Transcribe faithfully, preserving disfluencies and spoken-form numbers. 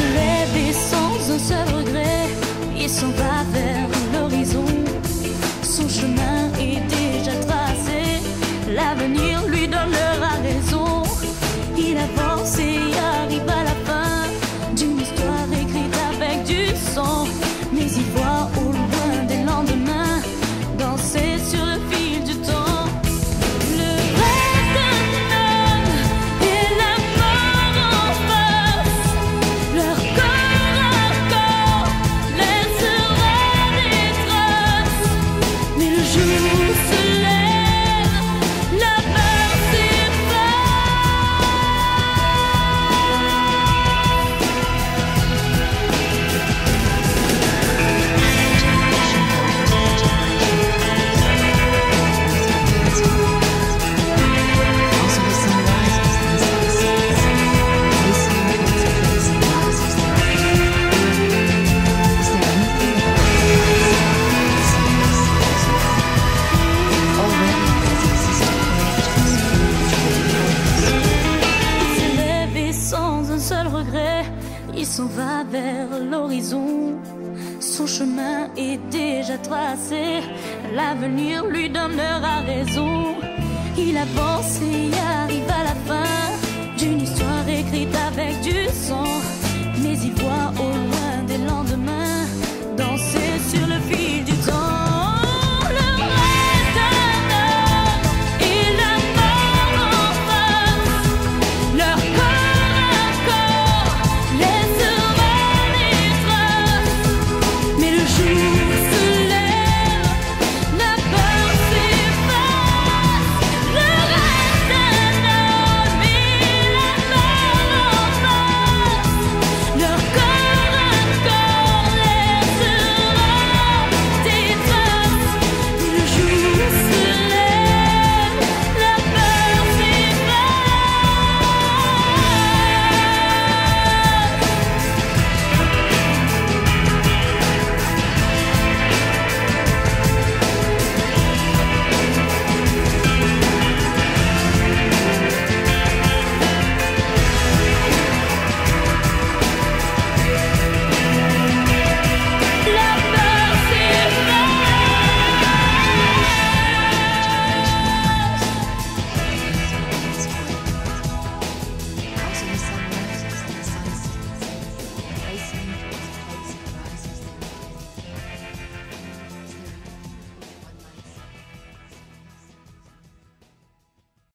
lève et sans un seul regret, il s'en va vers l'horizon. Son chemin est déjà tracé, l'avenir lui donnera raison. Il avance et arrive à la fin d'une histoire écrite avec du sang. Mais il voit au loin des lendemains danser sur le fil du temps. Le rêve d'un homme et la mort en face, leur corps à corps laissera des traces. Mais le jour se lève, la peur il s'en va vers l'horizon. Son chemin est déjà tracé, l'avenir lui donnera raison. Il avance et arrive à la fin d'une histoire écrite avec du sang.